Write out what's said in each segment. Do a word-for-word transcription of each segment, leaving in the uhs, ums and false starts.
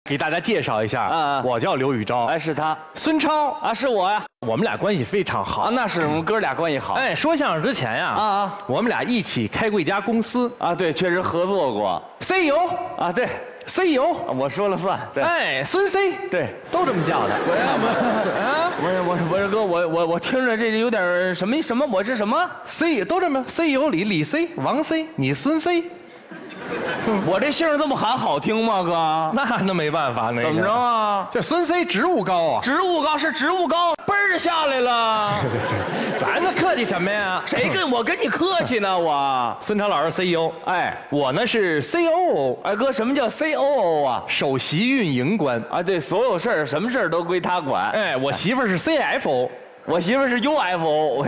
给大家介绍一下， 啊我叫刘宇昭， 哎，是他孙超啊，是我呀。 我们俩关系非常好啊，那是我们哥俩关系好。 哎，说相声之前呀， 啊啊， 我们俩一起开过一家公司啊，对，确实合作过。 C E O 啊，对 C E O， 我说了算。对， 哎，孙 C， 对， 都这么叫的。 我我啊，我我我哥，我我我听着这有点什么什么，我是什么 C 都这么 C E O 里李 C 王 C， 你孙 C， 我这姓这么喊好听吗，哥？ 那那没办法，那个怎么着啊？ 这孙 C 职务高啊， 职务高是职务高，嘣儿下来了。 咱这客气什么呀？ 谁跟我跟你客气呢？我， 孙超老师 C E O， 哎我呢是 C O O， 哎哥，什么叫 C O O 啊？ 首席运营官。 啊，对，所有事儿什么事儿都归他管。 哎，我媳妇儿是 C F O， 我媳妇儿是 U F O。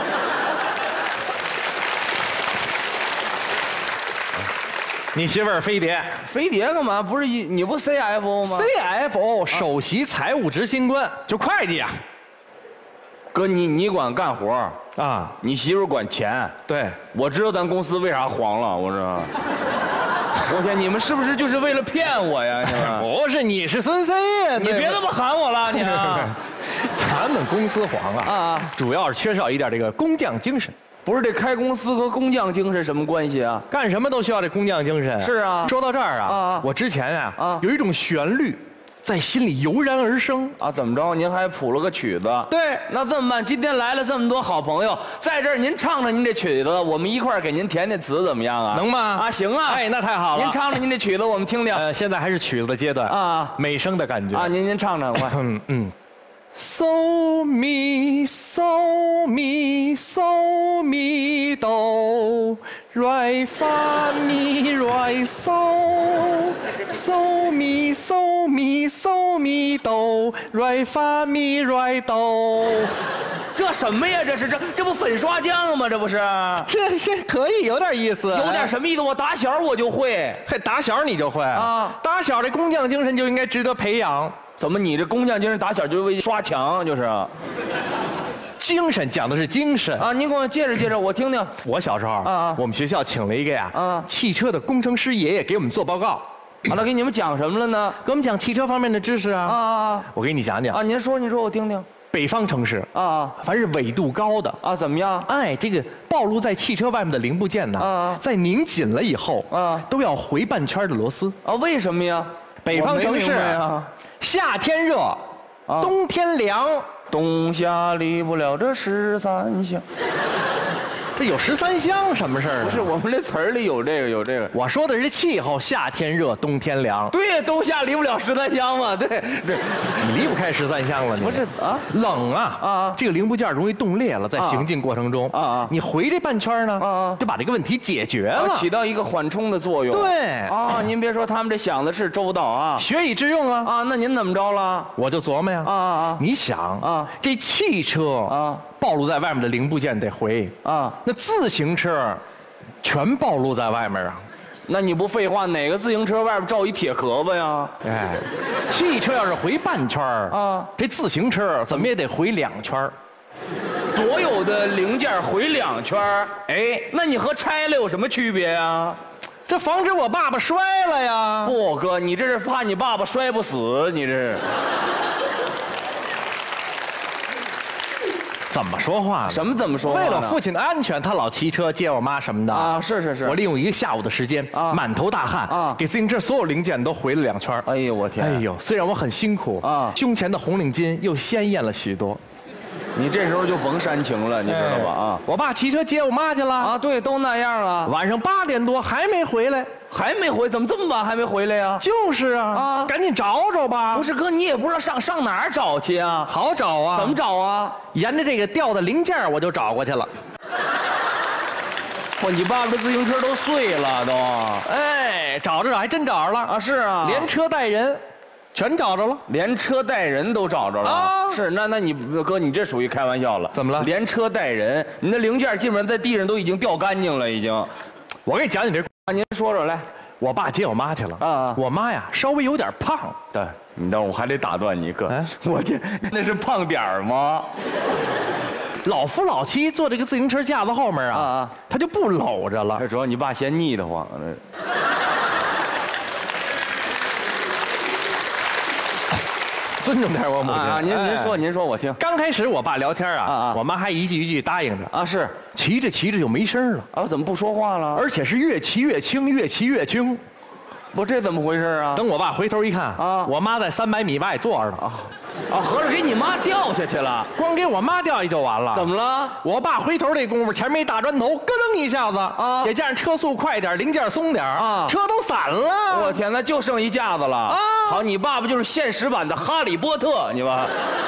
你媳妇儿飞碟飞碟干嘛？不是你不 C F O 吗 ，C F O 首席财务执行官，就会计啊。 哥，你你管干活啊， 你媳妇管钱。 对， 我知道咱公司为啥黄了，我说。我天，你们是不是就是为了骗我呀？ 不是，你是孙 C 呀， 你别这么喊我了，你啊。 咱们公司黄啊啊，主要是缺少一点这个工匠精神。 不是，这开公司和工匠精神什么关系啊？ 干什么都需要这工匠精神。 是啊。 说到这儿啊，啊我之前呀啊有一种旋律在心里油然而生啊，怎么着？您还谱了个曲子？ 对， 那这么办？今天来了这么多好朋友，在这儿您唱唱您这曲子，我们一块儿给您填填词，怎么样啊？ 能吗？ 啊，行啊！ 哎，那太好了。 您唱唱您这曲子，我们听听。 呃，现在还是曲子的阶段啊，美声的感觉啊。您您唱唱，快。 嗯嗯。So mi so mi so mi do re fa mi re so so mi so mi so mi do re fa mi re do。 这什么呀？这是这这不粉刷匠吗？这不是？ 这这可以有点意思， 有点什么意思？我打小我就会， 还打小你就会啊？打小这工匠精神就应该值得培养。 怎么你这工匠精神打小就为刷墙就是？ 精神讲的是精神啊！您给我介绍介绍，我听听。 我小时候啊，我们学校请了一个呀，啊，汽车的工程师爷爷给我们做报告。 好了，给你们讲什么了呢？ 给我们讲汽车方面的知识啊。啊啊！ 我给你讲讲啊，您说您说我听听。 北方城市啊， 凡是纬度高的啊，怎么样？ 哎，这个暴露在汽车外面的零部件呢，啊，在拧紧了以后啊，都要回半圈的螺丝啊。为什么呀？ 北方城市啊，夏天热，啊，冬天凉， 冬夏离不了这十三香。 这有十三香什么事儿？ 不是，我们这词儿里有这个，有这个。 我说的是气候，夏天热，冬天凉。 对，冬夏离不了十三香嘛。对对， 你离不开十三香了。你不是啊？ 冷啊啊！这个零部件容易冻裂了，在行进过程中啊啊，你回这半圈呢啊，就把这个问题解决了， 起到一个缓冲的作用。 对啊，您别说，他们这想的是周到啊， 学以致用啊啊。那您怎么着了？ 我就琢磨呀啊啊！你想啊，这汽车啊。暴露在外面的零部件得回啊，那自行车全暴露在外面啊， 那你不废话，哪个自行车外边罩一铁壳子呀？ 哎，汽车要是回半圈啊，这自行车怎么也得回两圈， 所有的零件回两圈， 哎， 那你和拆了有什么区别呀？ 这防止我爸爸摔了呀？ 不，哥，你这是怕你爸爸摔不死，你这是。 怎么说话呢？ 什么怎么说话呢？ 为了父亲的安全，他老骑车接我妈什么的啊！是是是， 我利用一个下午的时间啊，满头大汗啊，给自行车所有零件都回了两圈。 哎呦我天！ 哎呦，虽然我很辛苦啊，胸前的红领巾又鲜艳了许多。 你这时候就甭煽情了，你知道吧？啊！ 我爸骑车接我妈去了啊，对，都那样啊。 晚上八点多还没回来， 还没回，怎么这么晚还没回来呀？ 就是啊，啊，赶紧找找吧。 不是哥，你也不知道上上哪儿找去啊？ 好找啊， 怎么找啊？ 沿着这个掉的零件我就找过去了。 嚯，你爸爸这自行车都碎了都。 哎，找着找还真找着了啊！是啊， 连车带人。全找着了， 连车带人都找着了啊！是，那那你哥，你这属于开玩笑了。 怎么了？ 连车带人，你的零件基本上在地上都已经掉干净了，已经。 我给你讲讲这， 啊，您说说来。 我爸接我妈去了啊，我妈呀稍微有点胖。 对，你等会儿我还得打断你哥，啊、我这那是胖点儿吗？ 老夫老妻坐这个自行车架子后面啊，啊他就不搂着了。 这主要你爸嫌腻得慌。 尊重点我母亲。 啊，您您说您说我听。 刚开始我爸聊天啊， 啊我妈还一句一句答应着啊，是骑着骑着就没声了啊，怎么不说话了？ 而且是越骑越轻，越骑越轻。 不，这怎么回事啊？ 等我爸回头一看啊，我妈在三百米外坐着呢。 啊，合着给你妈掉下去了？ 光给我妈掉下去就完了。 怎么了？ 我爸回头这功夫，前面一大砖头，咯噔一下子啊，也加上车速快点，零件松点啊，车都散了。 我天，那就剩一架子了啊！好，你爸爸就是现实版的哈利波特，你吧？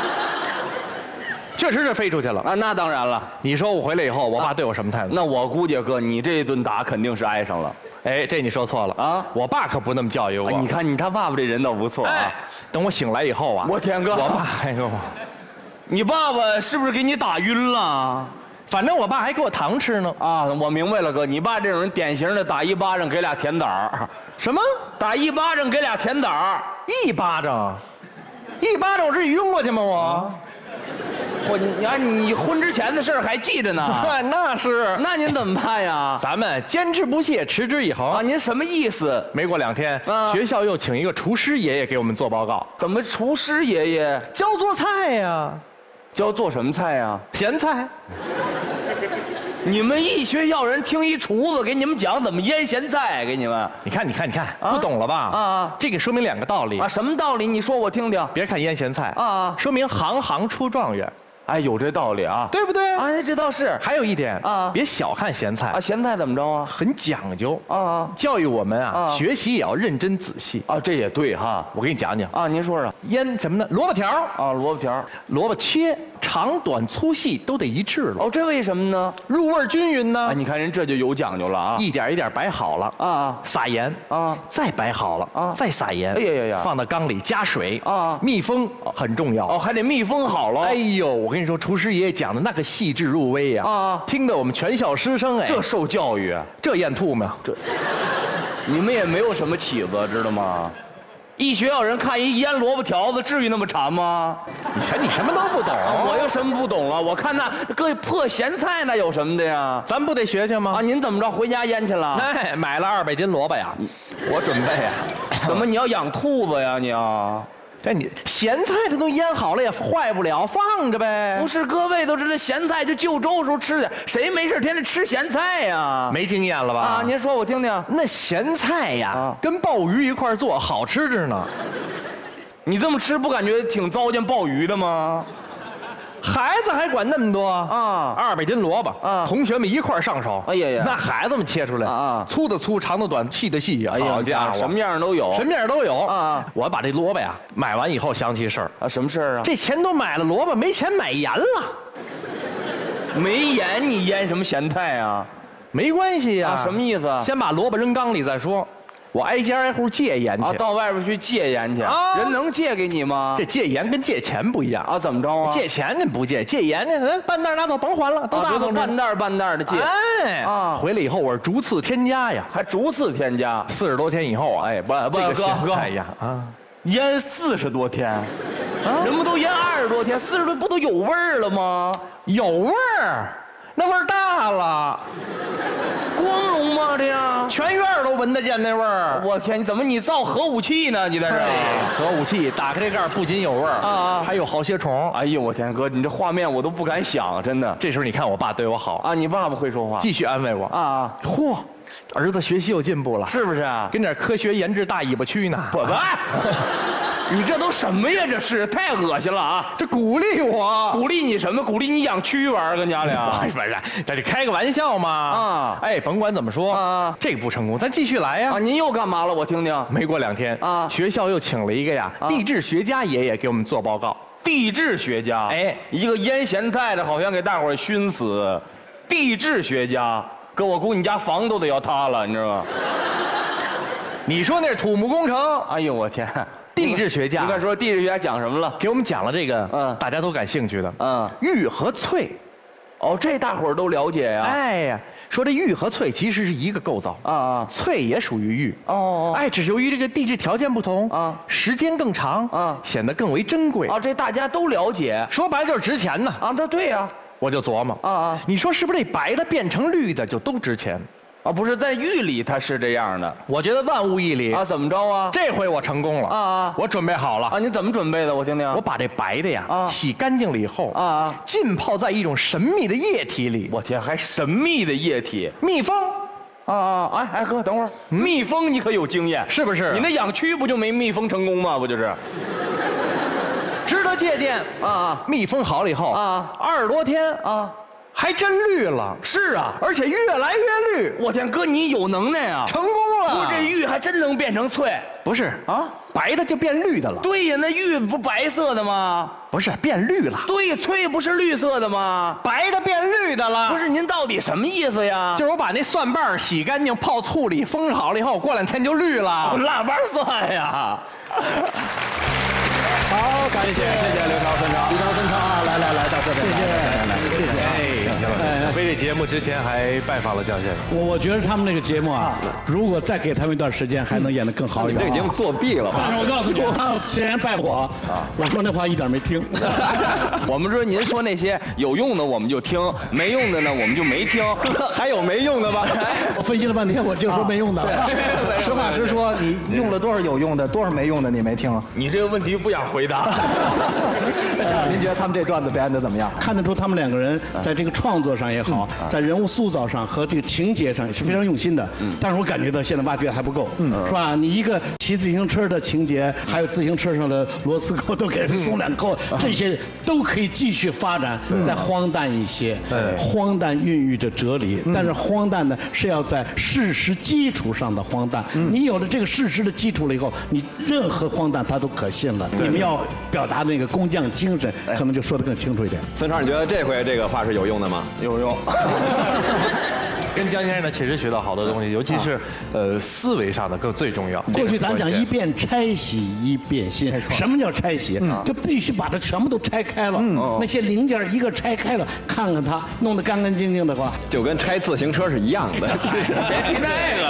确实是飞出去了啊，那当然了。 你说我回来以后，我爸对我什么态度？ 那我估计哥，你这一顿打肯定是挨上了。 哎，这你说错了啊！我爸可不那么教育我。 你看，你他爸爸这人倒不错啊。 等我醒来以后啊， 我天哥， 我爸哎呦， 你爸爸是不是给你打晕了？ 反正我爸还给我糖吃呢。 啊，我明白了，哥，你爸这种人典型的打一巴掌给俩甜枣儿。 什么？ 打一巴掌给俩甜枣儿？ 一巴掌？一巴掌我是晕过去吗？我。啊我你你看你婚之前的事儿还记着呢， 那是。 那您怎么办呀？ 咱们坚持不懈，持之以恒啊！您什么意思？ 没过两天， 啊、 学校又请一个厨师爷爷给我们做报告。 怎么厨师爷爷教做菜呀？ 教做什么菜呀？ 咸菜。 你们一学校人听一厨子给你们讲怎么腌咸菜，给你们。 你看，你看，你看，啊、不懂了吧？啊啊！这个说明两个道理啊。什么道理？你说我听听。 别看腌咸菜啊啊， 说明行行出状元。 哎，有这道理啊， 对不对？ 啊，这倒是。 还有一点啊，别小看咸菜啊，咸菜怎么着啊？ 很讲究啊， 教育我们啊，学习也要认真仔细啊，这也对哈。 我给你讲讲啊，您说说， 腌什么呢？萝卜条啊，萝卜条， 萝卜切长短粗细都得一致了。 哦，这为什么呢？ 入味均匀呢。 哎，你看人这就有讲究了啊， 一点一点摆好了啊，撒盐啊，再摆好了啊，再撒盐。 哎呀呀呀， 放到缸里加水啊， 密封很重要哦，还得密封好了。 哎呦，我跟你说，厨师爷爷讲的那个细致入微呀，啊，听得我们全校师生哎， 这受教育， 这咽吐沫， 这，你们也没有什么起子，知道吗？一学校人看一腌萝卜条子，至于那么馋吗？ 你瞧，你什么都不懂， 我又什么不懂了？我看那个破咸菜那有什么的呀？ 咱不得学学吗？ 啊，您怎么着回家腌去了？ 哎，买了二百斤萝卜呀，我准备呀。 怎么你要养兔子呀你啊？ 这你咸菜它都腌好了也坏不了，放着呗。 不是，各位都知道咸菜就就粥时候吃的，谁没事天天吃咸菜呀？ 没经验了吧？ 啊，您说我听听。 那咸菜呀，啊、跟鲍鱼一块做，好吃着呢。 你这么吃不感觉挺糟践鲍鱼的吗？ 孩子还管那么多啊！二百斤萝卜啊，同学们一块上手。哎呀呀，那孩子们切出来啊，粗的粗，长的短，细的细。哎呀，家伙， 什么样都有， 什么样都有啊！我把这萝卜呀买完以后想起事儿啊，什么事儿啊？ 这钱都买了萝卜，没钱买盐了。 没盐你腌什么咸菜啊？ 没关系呀。 什么意思？ 先把萝卜扔缸里再说。我挨家挨户借盐去啊，到外边去借盐去啊？人能借给你吗？ 这借盐跟借钱不一样啊？怎么着啊？ 借钱你不借，借盐呢？咱半袋拿走，甭还了，都大方半袋半袋的借。 哎啊，回来以后我是逐次添加呀， 还逐次添加。 四十多天以后啊，哎，不不，这个咸菜呀啊， 腌四十多天，人们都腌二十多天，四十多不都有味儿了吗？ 有味儿，那味儿大了。 光荣吗？这样全院都闻得见那味儿。 我天，你怎么你造核武器呢？你在这儿？ 核武器打开这盖不仅有味儿啊，还有好些虫。 哎呦，我天，哥，你这画面我都不敢想，真的。 这时候你看我爸对我好啊，你爸爸会说话， 继续安慰我啊。嚯，儿子学习有进步了， 是不是啊？ 跟点科学研制大尾巴蛆呢。 不不。你这都什么呀？这是太恶心了啊！ 这鼓励我， 鼓励你什么？鼓励你养蛆玩儿，跟家俩。 不是，这就开个玩笑嘛。啊，哎，甭管怎么说啊，这个不成功，咱继续来呀。 啊，您又干嘛了？我听听。 没过两天啊，学校又请了一个呀地质学家爷爷给我们做报告。 地质学家，哎，一个腌咸菜的，好像给大伙儿熏死。地质学家，哥，我估计你家房都得要塌了，你知道吗？ 你说那是土木工程？ 哎呦，我天！ 地质学家， 你看说地质学家讲什么了？ 给我们讲了这个，嗯，大家都感兴趣的，嗯，玉和淬。 哦，这大伙儿都了解呀。 哎呀，说这玉和淬其实是一个构造啊啊，淬也属于玉。哦，哎，只是由于这个地质条件不同啊，时间更长啊，显得更为珍贵。 哦，这大家都了解。 说白了就是值钱呢。 啊，那对呀。 我就琢磨啊啊，你说是不是这白的变成绿的就都值钱？ 啊，不是在狱里他是这样的。 我觉得万无一理啊，怎么着啊？ 这回我成功了啊啊！我准备好了啊！你怎么准备的？我听听。 我把这白的呀啊洗干净了以后啊啊，浸泡在一种神秘的液体里。 我天，还神秘的液体？ 蜜蜂。 啊啊！哎哎，哥，等会儿，蜜蜂你可有经验， 是不是？ 你那养蛆不就没蜜蜂成功吗？不就是？ 值得借鉴啊啊！蜜蜂好了以后啊，二十多天啊。还真绿了， 是啊， 而且越来越绿。 我天，哥你有能耐啊！ 成功了， 不，这玉还真能变成翠。 不是啊，白的就变绿的了。 对呀，那玉不白色的吗？ 不是，变绿了。 对，翠不是绿色的吗？ 白的变绿的了。 不是，您到底什么意思呀？ 就是我把那蒜瓣洗干净，泡醋里封好了以后，过两天就绿了。 腊八蒜呀！ 好，感谢谢谢刘涛村长，刘涛村长啊，来来来到这边，谢谢，来来谢谢。 哎，为这节目之前还拜访了姜先生。 我我觉得他们那个节目啊，如果再给他们一段时间，还能演得更好一点。 这个节目作弊了吧？ 但是我告诉你，他虽然拜我，我说那话一点没听。 我们说您说那些有用的我们就听，没用的呢我们就没听。 还有没用的吗？ 我分析了半天，我就说没用的。 实话实说，你用了多少有用的，多少没用的，你没听？ 你这个问题不想回答。 您觉得他们这段子表演的怎么样？ 看得出他们两个人在这个创作上也好，在人物塑造上和这个情节上也是非常用心的。但是我感觉到现在挖掘还不够，是吧？你一个骑自行车的情节，还有自行车上的螺丝扣都给人松两扣，这些都可以继续发展，再荒诞一些。荒诞孕育着哲理，但是荒诞呢是要在事实基础上的荒诞。你有了这个事实的基础了以后，你任何荒诞它都可信了。你们要表达那个工匠精神，可能就说得更清楚一点。 孙超，你觉得这回这个话是有用的吗？ 有用。 跟姜先生呢，确实学到好多东西，尤其是呃思维上的更最重要。 过去咱讲一遍拆洗一遍新，什么叫拆洗？就必须把它全部都拆开了，那些零件一个拆开了，看看它弄得干干净净的话， 就跟拆自行车是一样的。 别提那个